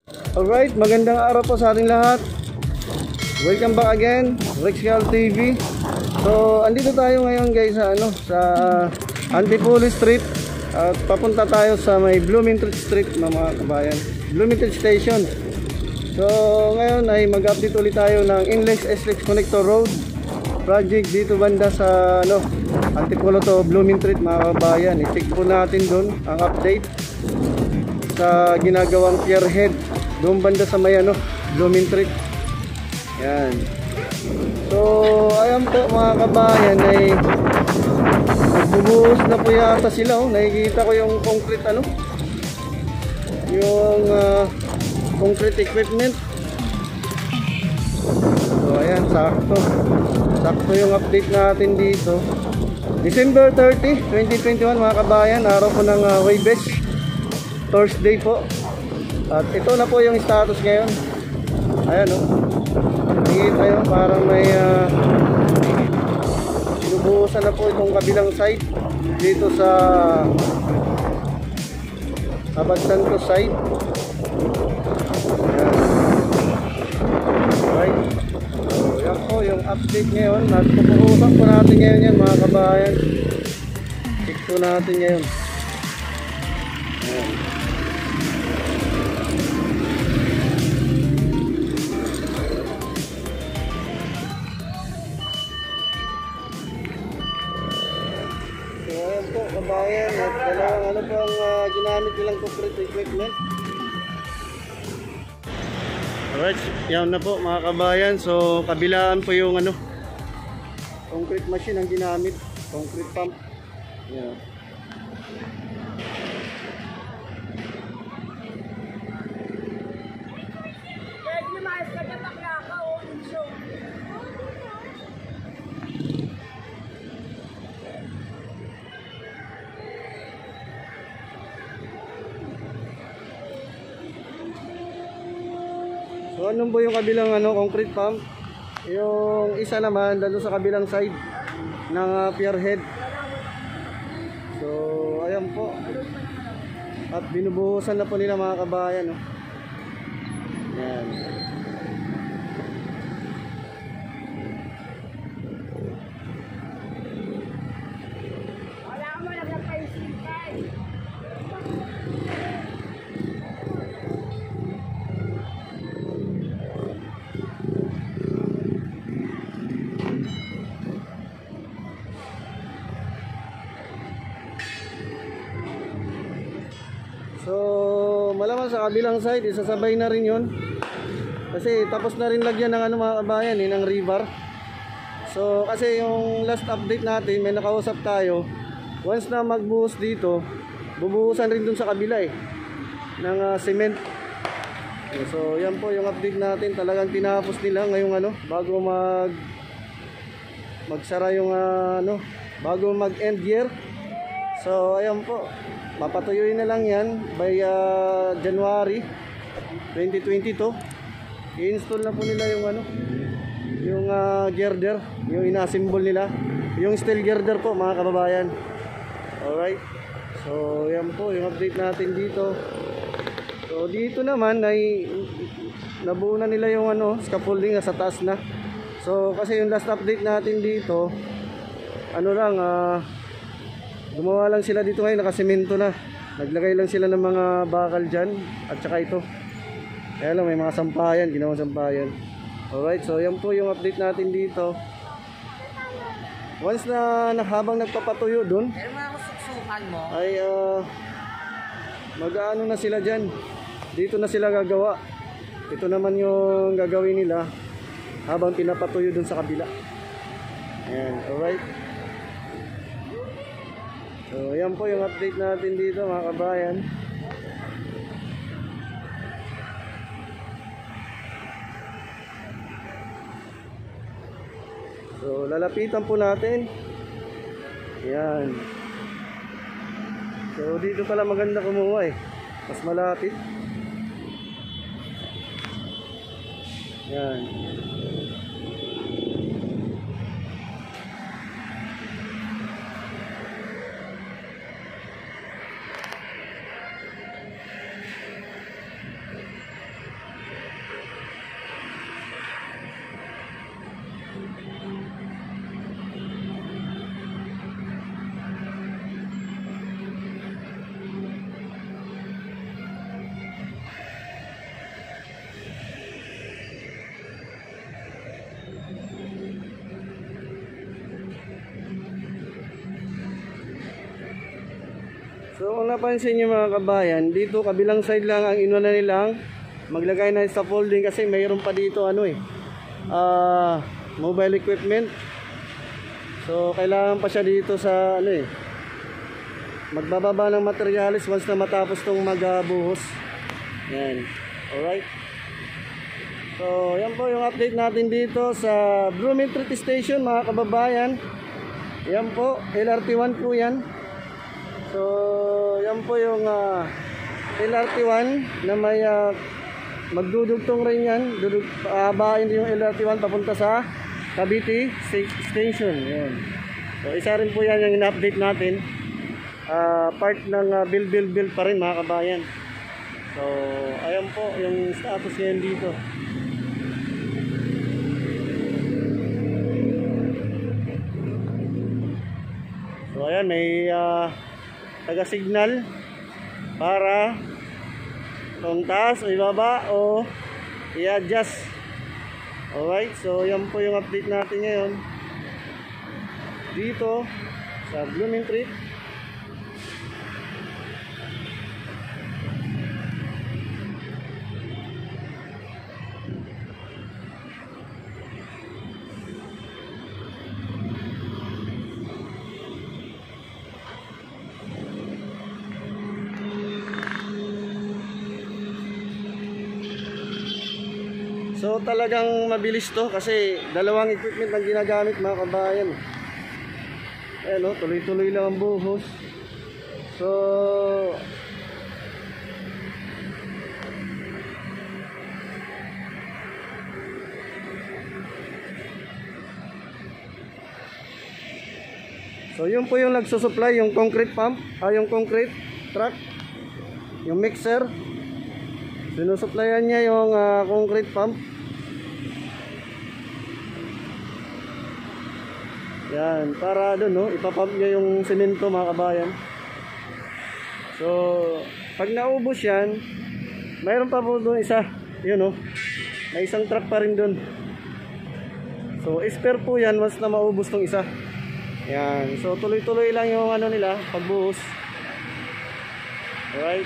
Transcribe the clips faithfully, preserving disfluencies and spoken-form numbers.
Alright, magandang araw po sa ating lahat. Welcome back again, Rexcal T V. So, andito tayo ngayon guys sa ano, sa Antipolo Street at papunta tayo sa may Bloomington Street mga kabayan. Bloomington Station. So, ngayon ay mag-update ulit tayo ng Inlex S L E X Connector Road project dito banda sa ano, Antipolo to Bloomington Street mga kabayan. I-check po natin doon ang update sa ginagawang pierhead doon banda sa may ano, Bloomington Street. Yan. So, ayan po mga kabayan ay nagbubuhos na po yata sila. Oh. Nakikita ko yung concrete ano, yung uh, concrete equipment. So, ayan, sakto. Sakto yung update natin dito. December thirtieth, twenty twenty-one mga kabayan, araw po ng uh, Huwebes, Thursday po. At ito na po yung status ngayon. Ayan o. Oh. Nakikita yun, parang may uh, sinubuhusan na po itong kabilang side dito sa Abad Santos side. Ayan. Right. So yan po yung update ngayon. Nagpupuhusan po natin ngayon yan mga kabayan. Check po natin ngayon. Ayan. Kabayan, at dalawang ano po ang uh, ginamit nilang concrete equipment. Alright, yan na po mga kabayan. So kabilaan po yung ano, concrete machine ang ginamit, concrete pump. Yan. So anong po yung kabilang ano, concrete pump? Yung isa naman dalo sa kabilang side ng uh, pierhead. So ayan po. At binubuhusan na po nila mga kabayan, no? Yan. So malamang sa kabilang side isasabay na rin yun kasi tapos na rin lagyan ng ano mga kabayan eh, ng rebar. So kasi yung last update natin may nakausap tayo, once na magbuhos dito bubuhusan rin dun sa kabila eh ng uh, cement. So yan po yung update natin, talagang tinapos nila ngayong ano bago mag magsara yung uh, ano bago mag end year. So ayan po, papatuyuin na lang yan by uh, January twenty twenty-two. I-install na po nila yung ano, yung uh, girder, yung ina-assemble nila, yung steel girder po mga kababayan. Alright, so yan po yung update natin dito. So dito naman ay nabuo na nila yung ano, scaffolding sa taas na. So kasi yung last update natin dito, ano lang ah uh, gumawa lang sila dito ngayon, nakasemento na. Naglagay lang sila ng mga bakal dyan at saka ito. Kaya lang may mga sampayan, ginawang sampayan. Alright, so yan po yung update natin dito. Once na, na habang nagpapatuyo dun ay uh, mag-ano na sila dyan. Dito na sila gagawa. Ito naman yung gagawin nila habang pinapatuyo dun sa kabila. Ayan, alright. So yan po yung update natin dito mga kabayan. So lalapitan po natin. Yan. So dito pala maganda kumuha eh, mas malapit. Yan. So kung napansin nyo mga kabayan, dito kabilang side lang ang inuna nilang maglagay na sa folding kasi mayroon pa dito ano eh, uh, mobile equipment. So kailangan pa siya dito sa ano eh, magbababa ng materials once na matapos tong magbuhos. Yan. Alright. So yan po yung update natin dito sa Blooming Treat Station mga kababayan. Yan po, L R T one po yan. So yan po yung uh, L R T one na may uh, magdudugtong rin yan. Dudug, aabain din yung L R T one papunta sa Cavite Station. Yan. So isa rin po yan yung in-update natin. Uh, part ng uh, build build build pa rin mga kabayan. So ayan po yung status ngayon dito. So ayan, may uh, taga-signal para kung taas o ibaba o i-adjust. Alright, so yan po yung update natin ngayon dito sa Blooming Treat. So talagang mabilis to kasi dalawang equipment ang ginagamit mga kabayan. Ayan o, tuloy-tuloy lang ang buhos. So So yun po yung nagsusupply, yung concrete pump, ah, yung concrete truck, yung mixer. Sinusupplyan niya yung uh, concrete pump. Yan, para doon no, ipapump niya yung semento mga kabayan. So, pag naubos yan, mayroon pa po doon isa. Yun no, may isang truck pa rin doon. So, spare po yan once na maubos tong isa. Yan, so tuloy-tuloy lang yung ano nila, pagbuhos. Alright.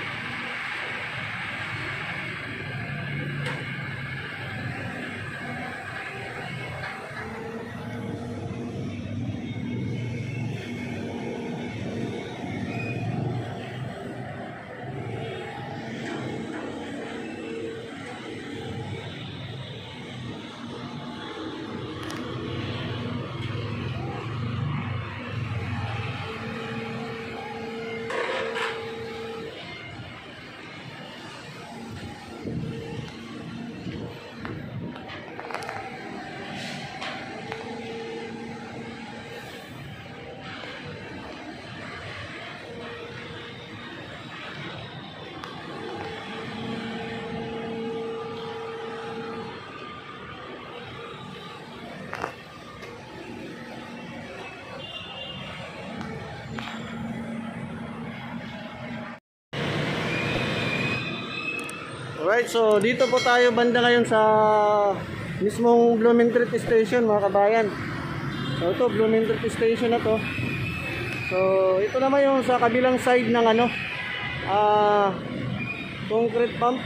Alright, so dito po tayo banda ngayon sa mismong Blooming Treat Station mga kabayan. So ito, Blooming Treat Station na to. So ito naman yung sa kabilang side ng ano, uh, concrete pump.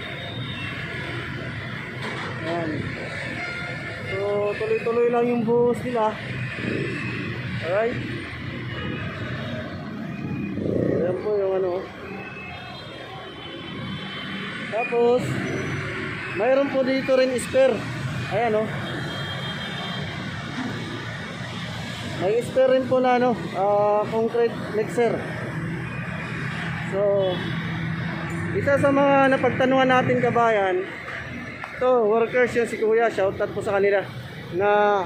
Ayan. So tuloy-tuloy lang yung buhos nila. Alright. Ayan po yung ano. Tapos mayroon po dito rin spare. Ayan oh. May spare rin po na ano, uh, concrete mixer. So isa sa mga napagtanuhan natin kabayan, ito workers yun si Kuya, shoutout po sa kanila, na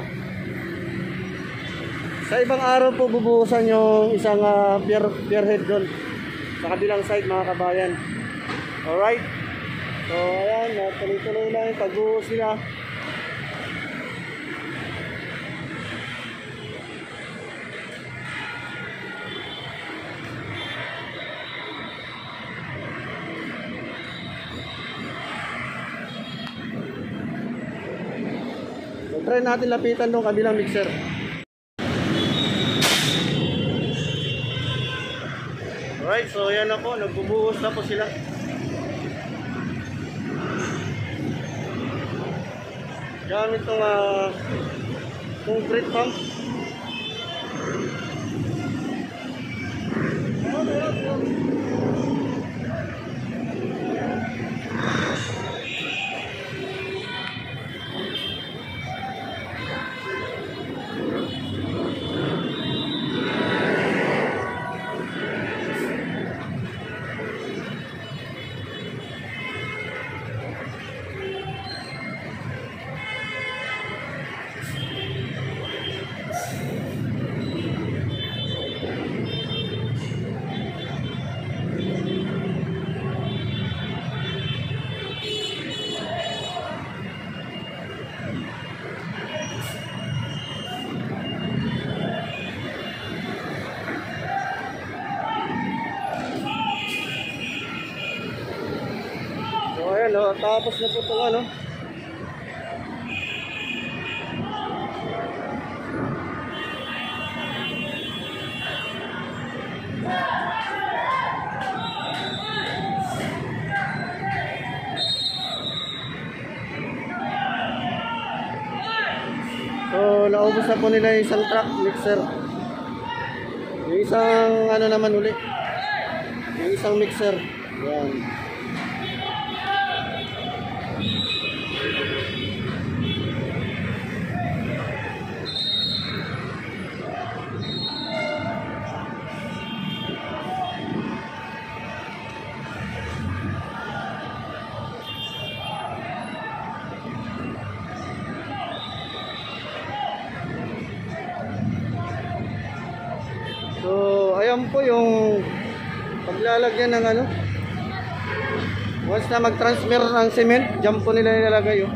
sa ibang araw po bubuhusan yung isang uh, pier, pier head doon sa kabilang side mga kabayan. Alright. So ayan, tuloy-tuloy lang yung pagbuhos nila. So try natin lapitan ng kabilang mixer. Alright, so yan na po, nagbubuhos na po sila. Gamit itong uh, concrete pump. Ayan, oh, tapos na po itong ano. So, naubos na po nila yung isang truck mixer. Yung isang ano naman uli. Yung isang mixer. Ayan. So, ayan po yung paglalagyan ng ano. Once na mag-transfer ng cement, dyan po nila nilalagay oh.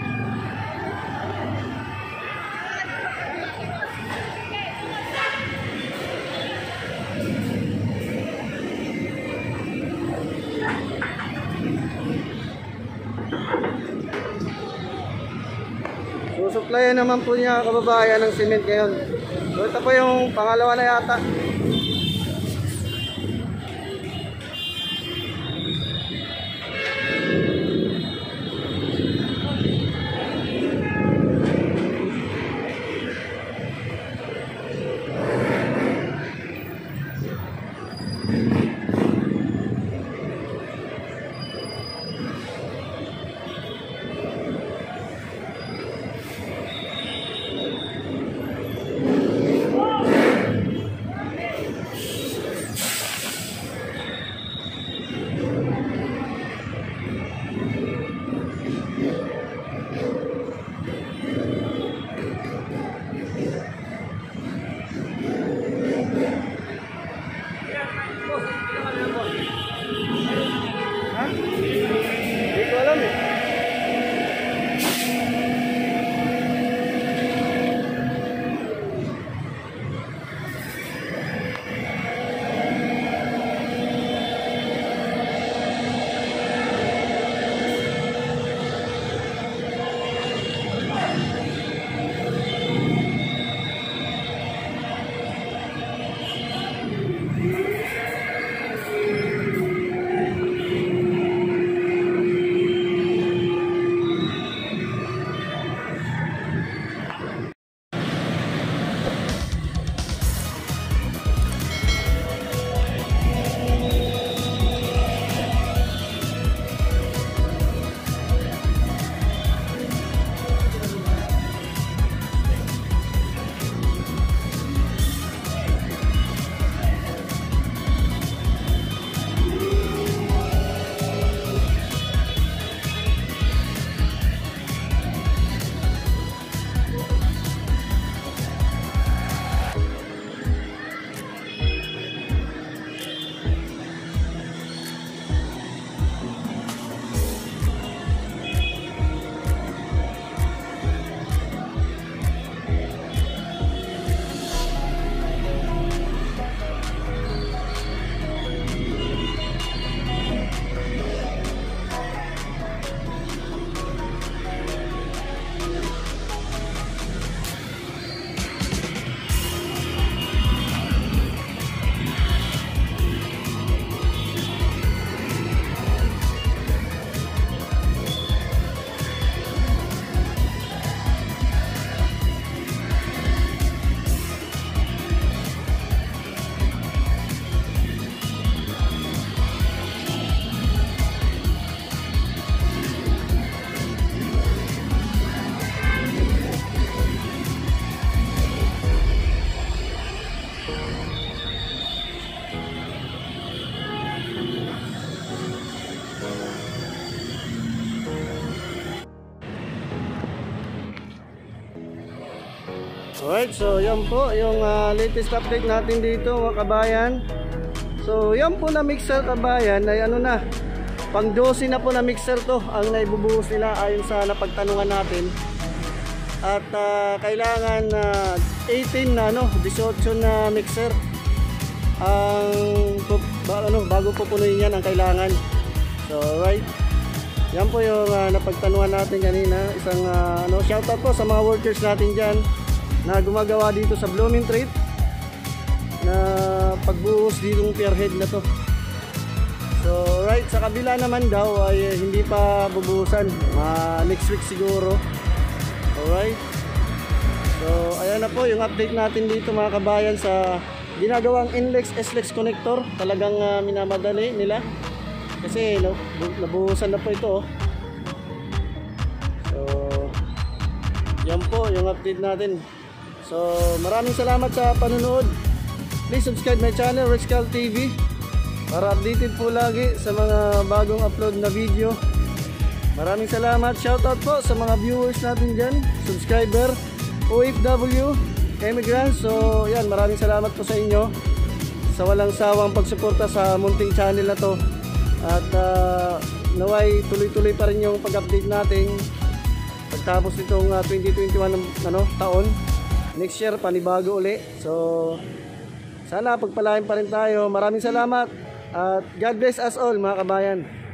So, supplyan naman po niya kababayan ng cement ngayon. So, ito po yung pangalawa na yata. Alright, so yan po yung uh, latest update natin dito mga kabayan. So yan po na mixer kabayan ay ano na, pang twelve na po na mixer to ang naibubuhos nila ayon sa napagtanungan natin. At uh, kailangan uh, eighteen na ano, eighteen na mixer ang ba, ano, bago pupunuin yan ang kailangan. So alright, yan po yung uh, napagtanungan natin kanina. Isang uh, ano, shoutout po sa mga workers natin dyan na gumagawa dito sa Blooming Treat na pagbuhos ditong pierhead na to. So right, sa kabila naman daw ay hindi pa bubuhusan, uh, next week siguro. Alright, so ayan na po yung update natin dito mga kabayan sa ginagawang Inlex S-Lex connector. Talagang uh, minamadali nila kasi no, nabuhusan na po ito oh. So yan po yung update natin. So maraming salamat sa panonood. Please subscribe my channel, Rexcal T V, para updated po lagi sa mga bagong upload na video. Maraming salamat. Shoutout po sa mga viewers natin dyan, subscriber, O F W, immigrants. So yan, maraming salamat po sa inyo sa walang sawang pagsuporta sa munting channel na to. At uh, naway tuloy-tuloy pa rin yung pag-update natin pagtapos nitong uh, twenty twenty-one ano, taon. Next year panibago uli. So sana pagpalain pa rin tayo. Maraming salamat at God bless us all mga kabayan.